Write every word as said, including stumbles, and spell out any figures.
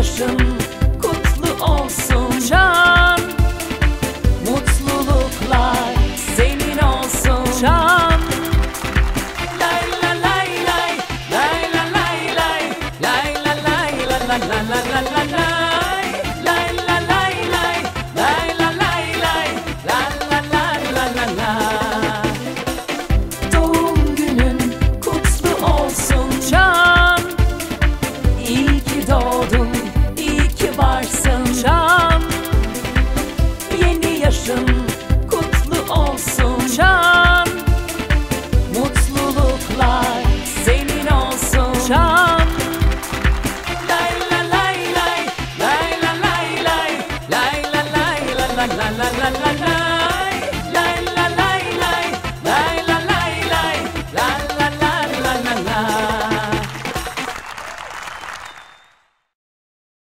yaşın kutlu olsun Can. Mutluluklar senin olsun Can. Lay la lay lay, lay la lay lay, lay la lay la la la la la la lay. Lay la lay lay, lay la lay lay, la la la la la la. Doğum günün kutlu olsun Can. İyi ki doğdun, iyi ki varsın Can. Yeni yaşın kutlu olsun Can. Mutluluklar senin olsun Can. Lay la lay lay, lay la lay lay, lay la lay la la la la la la.